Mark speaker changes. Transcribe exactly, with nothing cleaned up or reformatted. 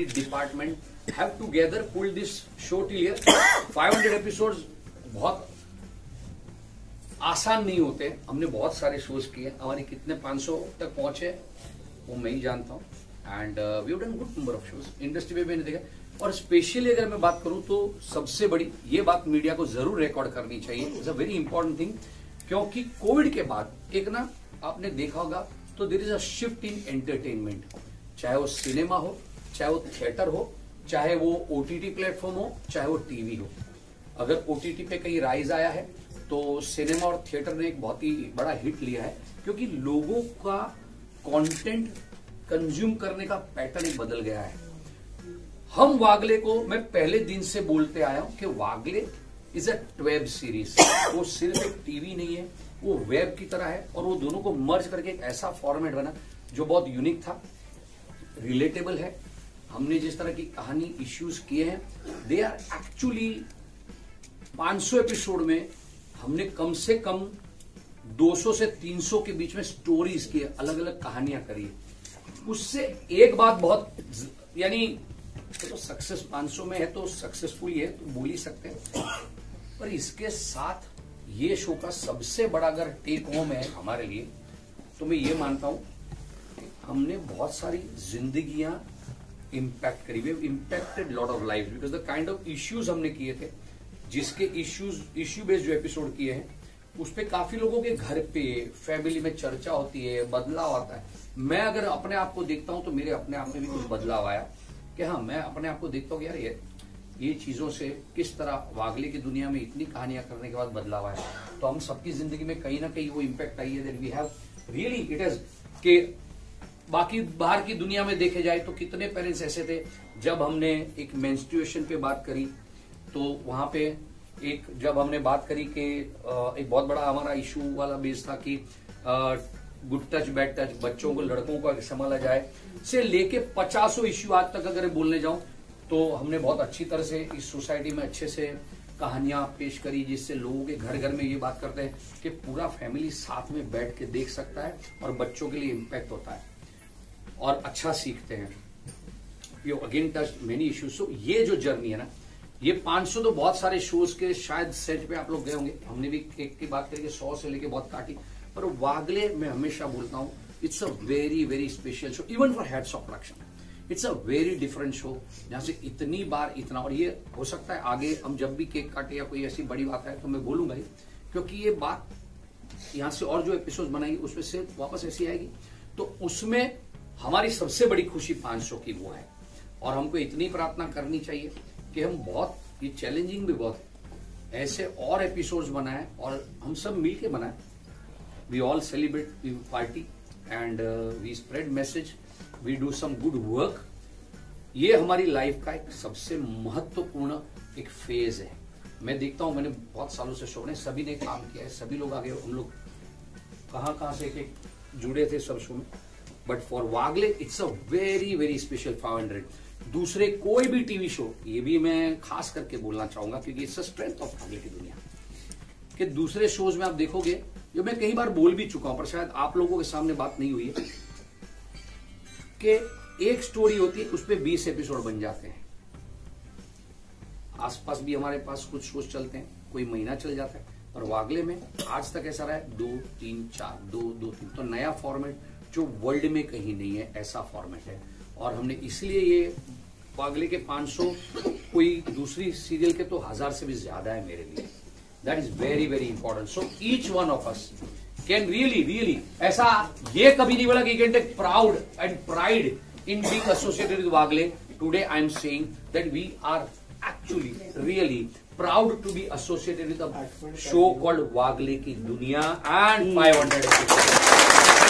Speaker 1: department have together pulled this show till here. five hundred episodes बहुत आसान नहीं होते. हमने बहुत सारे शोज किए. हमारे कितने पाँच सौ तक पहुंचे वो मैं ही जानता हूँ. And we have done good number of shows. Industry में मैंने देखा. और स्पेशली अगर मैं बात करूं तो सबसे बड़ी ये बात मीडिया को जरूर रिकॉर्ड करनी चाहिए. It's a very important thing. क्योंकि कोविड के बाद एक ना आपने देखा होगा तो there is a shift in entertainment. चाहे वो सिनेमा हो, चाहे वो थिएटर हो, चाहे वो ओटीटी प्लेटफॉर्म हो, चाहे वो टीवी हो. अगर ओटीटी पे कहीं राइज आया है तो सिनेमा और थिएटर ने एक बहुत ही बड़ा हिट लिया है. क्योंकि लोगों का कंटेंट कंज्यूम करने का पैटर्न ही बदल गया है. हम वागले को मैं पहले दिन से बोलते आया हूं कि Wagle is a web series. वो सिर्फ एक टीवी नहीं है, वो वेब की तरह है. और वो दोनों को मर्ज करके एक ऐसा फॉर्मेट बना जो बहुत यूनिक था, रिलेटेबल है. हमने जिस तरह की कहानी इश्यूज किए हैं, दे आर एक्चुअली पाँच सौ एपिसोड में हमने कम से कम दो सौ से तीन सौ के बीच में स्टोरीज की, अलग अलग कहानियां करी. उससे एक बात बहुत यानी तो सक्सेस पाँच सौ में है तो सक्सेसफुल है तो बोल ही सकते हैं. पर इसके साथ ये शो का सबसे बड़ा अगर टेक होम है हमारे लिए तो मैं ये मानता हूं हमने बहुत सारी जिंदगियां इंपैक्ट करी. We have impacted lot of life because the kind of issues हमने किए थे, जिसके इश्यूज इश्यू बेस्ड जो एपिसोड किए हैं उस पे काफी लोगों के घर पे फैमिली में चर्चा होती है, बदलाव आता है. मैं अगर अपने आप को देखता हूं तो मेरे अपने आप में भी कुछ बदलाव आया कि हाँ मैं अपने आप को देखता हूँ यार ये ये चीजों से किस तरह वागले की दुनिया में इतनी कहानियां करने के बाद बदलाव आया. तो हम सबकी जिंदगी में कहीं ना कहीं वो इम्पैक्ट आई है that we have really it is के बाकी बाहर की दुनिया में देखे जाए तो कितने पेरेंट्स ऐसे थे. जब हमने एक मेंस्ट्रुएशन पे बात करी तो वहां पे एक जब हमने बात करी कि एक बहुत बड़ा हमारा इशू वाला बेस था कि गुड टच बैड टच, बच्चों को लड़कों को संभाला जाए से लेके पचासों इश्यू आज तक अगर बोलने जाऊं तो हमने बहुत अच्छी तरह से इस सोसाइटी में अच्छे से कहानियां पेश करी, जिससे लोगों के घर घर में ये बात करते हैं कि पूरा फैमिली साथ में बैठ के देख सकता है और बच्चों के लिए इम्पैक्ट होता है और अच्छा सीखते हैं. You again touch many issues. So ये जो जर्नी है ना, ये पाँच सौ तो बहुत सारे शोज के शायद सेट पे आप लोग गए होंगे. हमने भी एक की बात करके सौ से लेके बहुत काटी. पर वागले मैं हमेशा बोलता हूं it's a very very special show even for heads of production. It's a very different show जहां से इतनी बार इतना. और ये हो सकता है आगे हम जब भी केक काटे या कोई ऐसी बड़ी बात है तो मैं बोलूंगा ही, क्योंकि ये बात यहां से और जो एपिसोड बनाएगी उसमें से वापस ऐसी आएगी. तो उसमें हमारी सबसे बड़ी खुशी पांच सौ की वो है. और हमको इतनी प्रार्थना करनी चाहिए कि हम बहुत, ये चैलेंजिंग भी बहुत है, ऐसे और एपिसोड्स बनाएं और हम सब मिलके बनाएं. We all celebrate, we party and we spread message, we do some good work. ये हमारी लाइफ का एक सबसे महत्वपूर्ण एक फेज है. मैं देखता हूं, मैंने बहुत सालों से शो में सभी ने काम किया है, सभी लोग आगे, हम लोग कहां कहां से एक जुड़े थे सब शो में. But for Wagle it's a very very special five hundred. दूसरे कोई भी टीवी शो, ये भी मैं खास करके बोलना चाहूंगा क्योंकि it's a strength of Wagle की दुनिया, कि दूसरे शोज में आप देखोगे, जो मैं कई बार बोल भी चुका हूं पर शायद आप लोगों के सामने बात नहीं हुई है, कि एक स्टोरी होती है उस पर बीस एपिसोड बन जाते हैं. आसपास भी हमारे पास कुछ शोज चलते हैं, कोई महीना चल जाता है. और वागले में आज तक ऐसा रहा है दो तीन चार दो दो तीन. तो नया फॉर्मेट जो वर्ल्ड में कहीं नहीं है, ऐसा फॉर्मेट है. और हमने इसलिए ये वागले के पाँच सौ कोई दूसरी सीरियल के तो हजार से भी ज्यादा है मेरे लिए. That is very very important. So each one of us can really really, ऐसा ये कभी नहीं बोला कि can take proud and pride in being associated with Wagle. Today I am saying that we are actually really proud to be associated with a show called Wagle की दुनिया and five hundred.